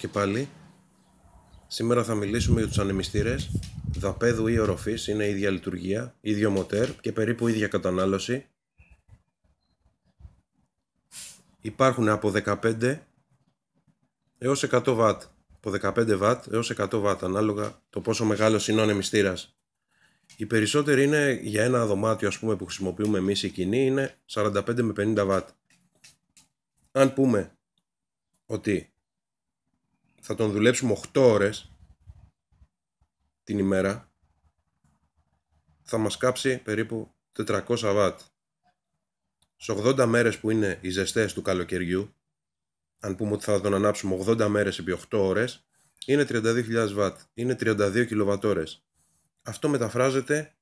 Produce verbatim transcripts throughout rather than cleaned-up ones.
και πάλι. Σήμερα θα μιλήσουμε για τους ανεμιστήρες δαπέδου ή οροφής. Είναι η ίδια λειτουργία, ίδιο μοτέρ και περίπου ίδια κατανάλωση. Υπάρχουν από δεκαπέντε έως εκατό βατ, από δεκαπέντε βατ έως εκατό βατ, ανάλογα το πόσο μεγάλος είναι ο ανεμιστήρας. Οι περισσότεροι είναι για ένα δωμάτιο, ας πούμε, που χρησιμοποιούμε εμείς οι κοινοί, είναι σαράντα πέντε με πενήντα βατ. Αν πούμε ότι θα τον δουλέψουμε οκτώ ώρες την ημέρα, θα μας κάψει περίπου τετρακόσια βατ. Σε ογδόντα μέρες που είναι οι ζεστές του καλοκαιριού, αν πούμε ότι θα τον ανάψουμε ογδόντα μέρες επί οκτώ ώρες, είναι τριάντα δύο χιλιάδες βατ, είναι τριάντα δύο κιλοβατόρες. Αυτό μεταφράζεται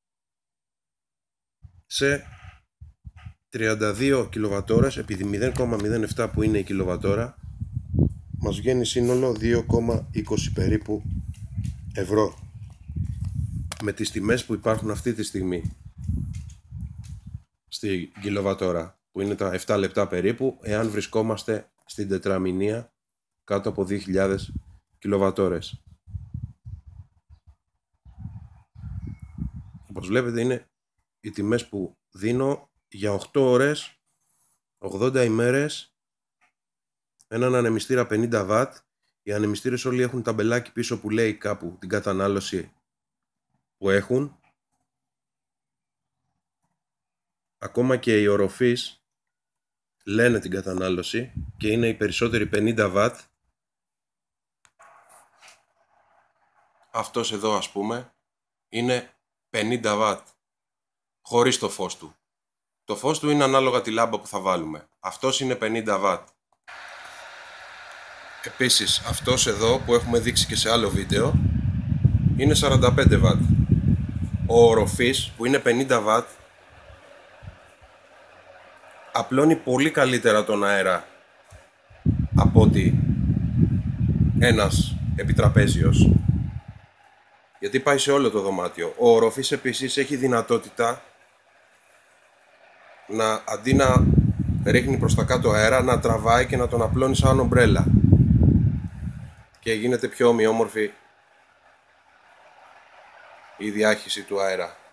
σε τριάντα δύο κιλοβατόρες επί μηδέν κόμμα μηδέν επτά που είναι η κιλοβατόρα, μας βγαίνει σύνολο δύο κόμμα είκοσι περίπου ευρώ, με τις τιμές που υπάρχουν αυτή τη στιγμή στη κιλοβατόρα, που είναι τα επτά λεπτά περίπου, εάν βρισκόμαστε στην τετραμηνία κάτω από δύο χιλιάδες κιλοβατόρες. Όπως βλέπετε, είναι οι τιμές που δίνω για οκτώ ώρες, ογδόντα ημέρες, έναν ανεμιστήρα πενήντα βατ. Οι ανεμιστήρες όλοι έχουν ταμπελάκι πίσω που λέει κάπου την κατανάλωση που έχουν. Ακόμα και οι οροφείς λένε την κατανάλωση και είναι οι περισσότεροι πενήντα βατ. Αυτός εδώ, ας πούμε, είναι πενήντα βατ χωρίς το φως του. Το φως του είναι ανάλογα τη λάμπα που θα βάλουμε. Αυτός είναι πενήντα βατ. Επίσης, αυτός εδώ που έχουμε δείξει και σε άλλο βίντεο είναι σαράντα πέντε βατ. Ο οροφής που είναι πενήντα βατ απλώνει πολύ καλύτερα τον αέρα από ότι ένας επιτραπέζιος, γιατί πάει σε όλο το δωμάτιο. Ο οροφής επίσης έχει δυνατότητα να, αντί να ρίχνει προς τα κάτω αέρα, να τραβάει και να τον απλώνει σαν ομπρέλα και γίνεται πιο ομοιόμορφη η διάχυση του αέρα.